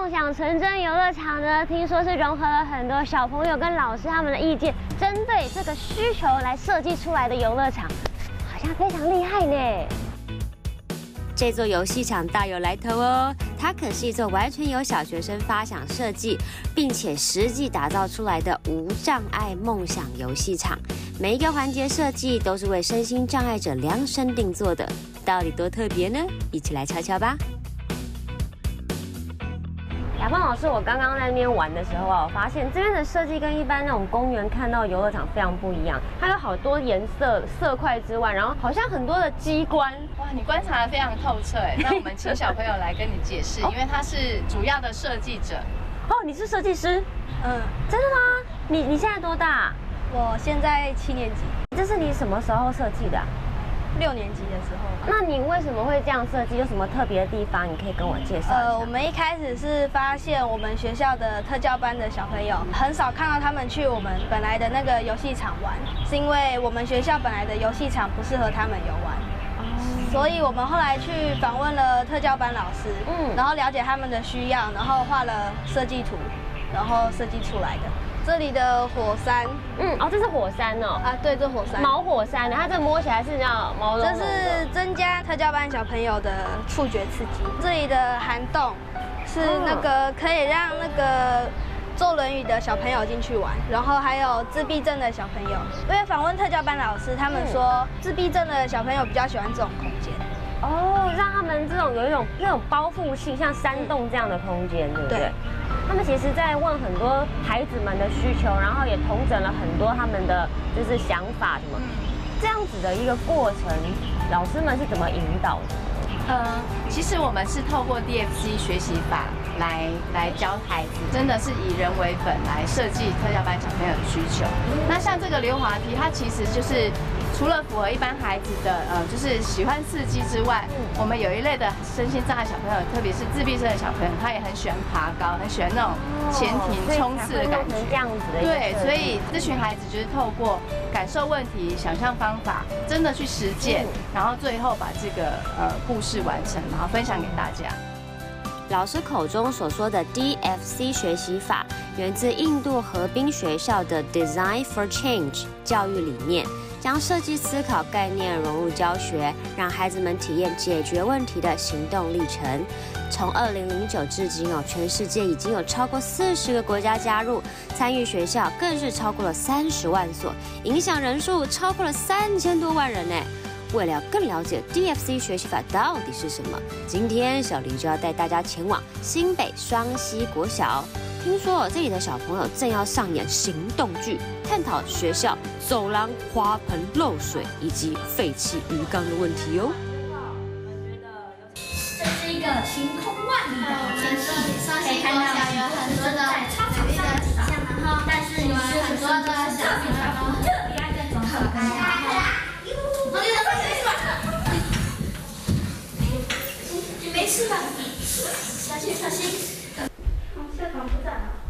梦想成真游乐场呢，听说是融合了很多小朋友跟老师他们的意见，针对这个需求来设计出来的游乐场，好像非常厉害呢。 这座游戏场大有来头哦，它可是一座完全由小学生发想设计，并且实际打造出来的无障碍梦想游戏场。每一个环节设计都是为身心障碍者量身定做的，到底多特别呢？一起来瞧瞧吧。 亚芳老师，我刚刚在那边玩的时候啊，我发现这边的设计跟一般那种公园看到游乐场非常不一样，它有好多颜色色块之外，然后好像很多的机关。 哇，你观察得非常透彻哎。那我们请小朋友来跟你解释，因为他是主要的设计者。 哦，你是设计师？真的吗？你现在多大？ 我现在7年级。 这是你什么时候设计的 ？6年级的时候。 那你为什么会这样设计？有什么特别的地方？你可以跟我介绍一下。 我们一开始是发现我们学校的特教班的小朋友很少看到他们去我们本来的那个游戏场玩，是因为我们学校本来的游戏场不适合他们游玩。所以我们后来去访问了特教班老师，然后了解他们的需要，然后画了设计图，然后设计出来的。这里的火山， 这是火山哦。 啊，对，这火山。 毛火山的，它这摸起来是叫毛茸茸的。 这是增加特教班小朋友的触觉刺激。这里的涵洞是那个可以让那个坐轮椅的小朋友进去玩，然后还有自闭症的小朋友。因为访问特教班老师，他们说自闭症的小朋友比较喜欢这种空间。 哦，让他们这种有一种那种包覆性，像山洞这样的空间，对不对？他们其实在问很多孩子们的需求，然后也统整了很多他们的就是想法什么。这样子的一个过程，老师们是怎么引导的？ 其实我们是透过 DFC 学习法来教孩子，真的是以人为本来设计特教班小朋友的需求。那像这个溜滑梯，它其实就是除了符合一般孩子的就是喜欢刺激之外，我们有一类的身心障碍小朋友，特别是自闭症的小朋友，他也很喜欢爬高，很喜欢那种前庭冲刺的感觉。 这样子的。 对，所以这群孩子就是透过感受问题、想象方法，真的去实践，然后最后把这个故事完成，然后分享给大家。 老师口中所说的 DFC 学习法，源自印度河滨学校的 Design for Change 教育理念，将设计思考概念融入教学，让孩子们体验解决问题的行动历程。从2009至今全世界已经有超过40个国家加入，参与学校更是超过了30万所，影响人数超过了3000多万人呢。为了更了解 DFC 学习法到底是什么，今天小黎就要带大家前往新北双溪国小。听说这里的小朋友正要上演行动剧，探讨学校走廊花盆漏水以及废弃鱼缸的问题哦。 这是一个晴空万里的好天气，可以看到有很多的在操场上的景象，然后但是有很多的小朋友特别爱在走可爱。没事吧？小心小心。社团不在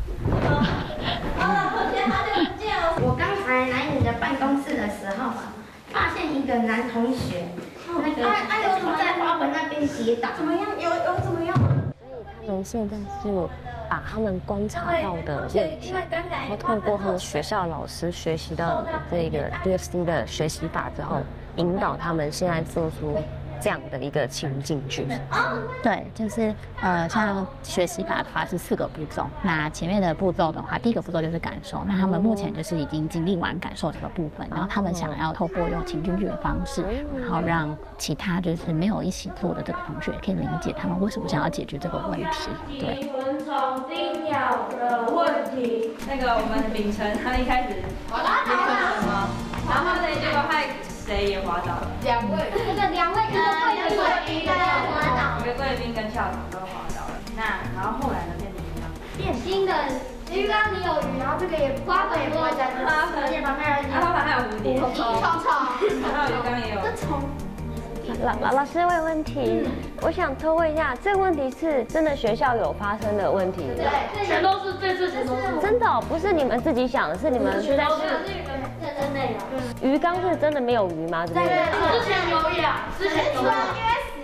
啊。同学好久不见哦。我刚才来你的办公室的时候发现一个男同学，那个在花盆那边跌倒。怎么样？有怎么样？ 所以他们现在是把他们观察到的问题，然后透过他们学校老师学习到的这个 DFC 的学习法之后，引导他们现在做出这样的一个情境剧。 对，就是像学习法的话是4个步骤。那前面的步骤的话，第一个步骤就是感受。那他们目前就是已经经历完感受这个部分，然后他们想要透过用情境剧的方式，然后让其他就是没有一起做的这个同学可以理解他们为什么想要解决这个问题。对。 蚊虫叮咬的问题。 那个我们秉承他一开始滑倒了，然后呢结果害谁也滑倒了？2位， 一个贵宾跟校长都滑倒了。那然后后来呢变成怎么样？ 变新的鱼缸里有鱼，然后这个也花粉也不会在这，而且旁边还有蝴蝶、 虫， 然后鱼缸也有虫。 老师问问题，我想偷问一下，这个问题是真的学校有发生的问题？ 对，全都是这次全都是真的不是你们自己想的，是你们是在真的有。 鱼缸是真的没有鱼吗？ 对，之前有养，之前有养。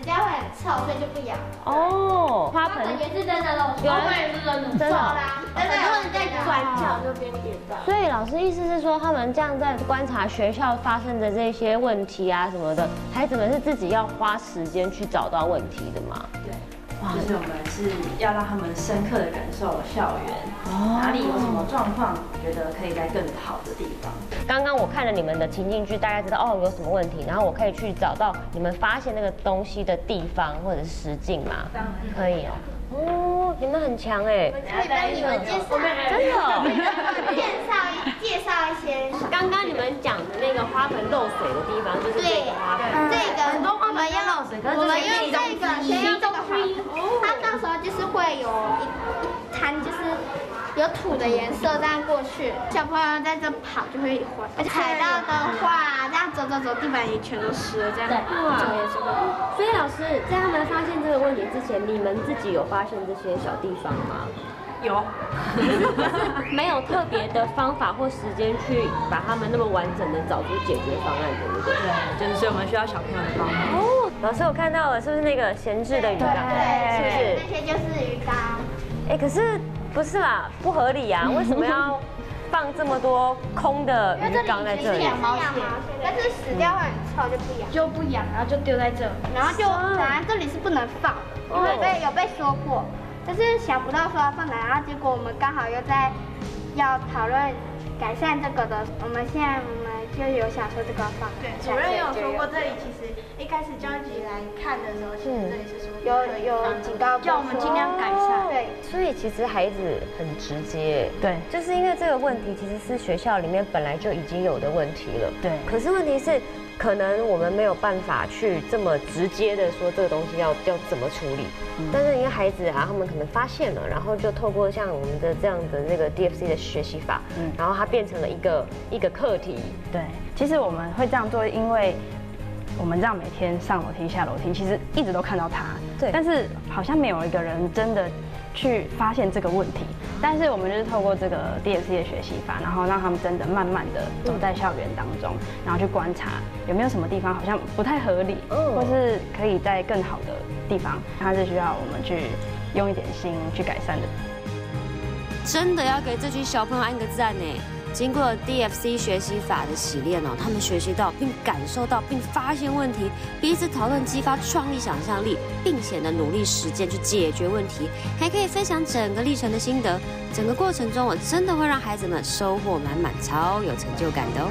指甲会很臭，所以就不养。 哦，花盆也是真的漏水， 有也是真的真的啦，很多人在转角那边跌倒。 所以老师意思是说，他们这样在观察学校发生的这些问题啊什么的，孩子们是自己要花时间去找到问题的吗？ 对，就是我们是要让他们深刻的感受校园，哪里有什么状况，觉得可以在更好的地方。 刚刚我看了你们的情境剧，大概知道哦有什么问题，然后我可以去找到你们发现那个东西的地方或者是实境吗？可以哦。哦，你们很强哎！ 可以帮你们介绍， 真的哦。 介绍一些。 刚刚你们讲的那个花盆漏水的地方，就是这个花盆。 这个很多花盆要漏水，我们用这个先用这个花，它到时候就是会有一滩就是有土的颜色这样过去，小朋友在这跑就会踩到的话，这样走，地板也全都湿了，这样哇， 所以老师在他们发现这个问题之前，你们自己有发现这些小地方吗？ 有， 没有特别的方法或时间去把他们那么完整的找出解决方案，对不对？ 对，就是所以我们需要小朋友的帮忙。 哦，老师我看到了，是不是那个闲置的鱼缸？是不是？ 那些就是鱼缸。 哎，可是不是啦，不合理啊！为什么要放这么多空的鱼缸在这里？ 养毛线，但是死掉会很臭，就不养，然后就丢在这，然后就本来这里是不能放，因为有被说过。但是想不到说要放哪，然后结果我们刚好又在要讨论改善这个的，我们就有想说这个放。 对，主任有说过，这里其实一开始教育局来看的时候，其实这里是说有警告， 叫我们尽量改善。 对， 所以其实孩子很直接， 对， 就是因为这个问题其实是学校里面本来就已经有的问题了， 对。 可是问题是，可能我们没有办法去这么直接的说这个东西要怎么处理，但是因为孩子啊，他们可能发现了，然后就透过像我们的这样的那个 DFC 的学习法，然后它变成了一个课题。 对，其实我们会这样做，因为我们这样每天上楼梯下楼梯，其实一直都看到他， 对， 但是好像没有一个人真的去发现这个问题。但是我们就是透过这个 DFC 的学习法，然后让他们真的慢慢的走在校园当中，然后去观察有没有什么地方好像不太合理，或是可以在更好的地方，它是需要我们去用一点心去改善的。 真的要给这群小朋友按个赞呢！经过 DFC 学习法的洗练哦，他们学习到并感受到并发现问题，彼此讨论激发创意想象力，并且呢努力实践去解决问题，还可以分享整个历程的心得。整个过程中，我真的会让孩子们收获满满，超有成就感的哦。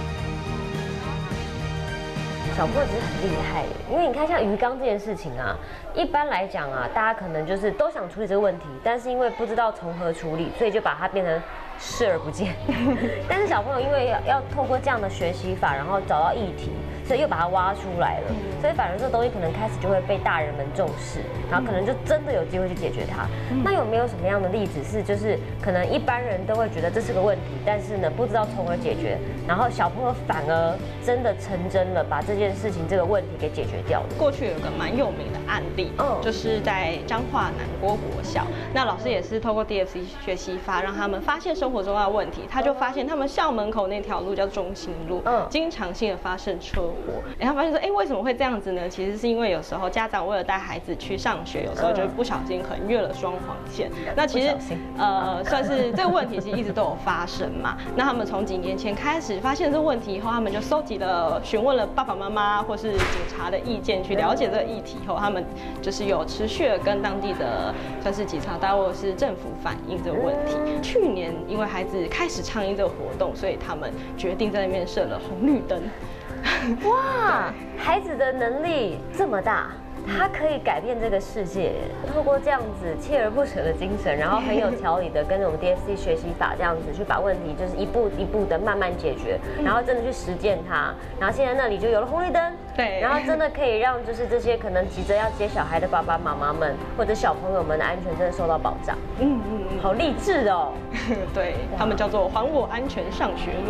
小朋友其实很厉害，因为你看像鱼缸这件事情啊，一般来讲啊，大家可能就是都想处理这个问题，但是因为不知道从何处理，所以就把它变成视而不见。但是小朋友因为要透过这样的学习法，然后找到议题，所以又把它挖出来了，所以反而这东西可能开始就会被大人们重视，然后可能就真的有机会去解决它。那有没有什么样的例子是就是可能一般人都会觉得这是个问题，但是呢不知道从何解决，然后小朋友反而真的成真了，把这件事情这个问题给解决掉的？ 过去有个蛮有名的案例，就是在彰化南郭国小，那老师也是透过 DFC 学习法，让他们发现生活中的问题，他就发现他们校门口那条路叫中心路，经常性的发生车祸。他发现说，为什么会这样子呢？其实是因为有时候家长为了带孩子去上学，有时候就不小心横越了双黄线。那其实算是这个问题其实一直都有发生嘛。那他们从几年前开始发现这个问题以后，他们就搜集了询问了爸爸妈妈或是警察的意见，去了解这个议题以后，他们就是有持续的跟当地的算是警察单位或是政府反映这个问题。去年因为孩子开始倡议这个活动，所以他们决定在那边设了红绿灯。 哇，孩子的能力这么大，他可以改变这个世界。透过这样子锲而不舍的精神，然后很有条理的跟着我们 DFC 学习法这样子去把问题就是一步一步的慢慢解决，然后真的去实践它。然后现在那里就有了红绿灯， 对， 然后真的可以让就是这些可能急着要接小孩的爸爸妈妈们或者小朋友们的安全真的受到保障。好励志哦。 对，他们叫做还我安全上学路。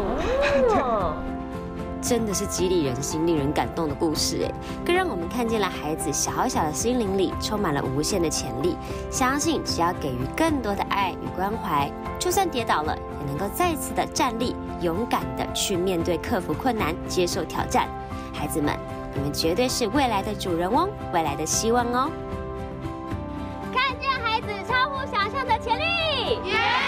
真的是激励人心、令人感动的故事哎，更让我们看见了孩子小小的心灵里充满了无限的潜力。相信只要给予更多的爱与关怀，就算跌倒了，也能够再次的站立，勇敢的去面对、克服困难、接受挑战。孩子们你们绝对是未来的主人翁，未来的希望哦。 看见孩子超乎想象的潜力。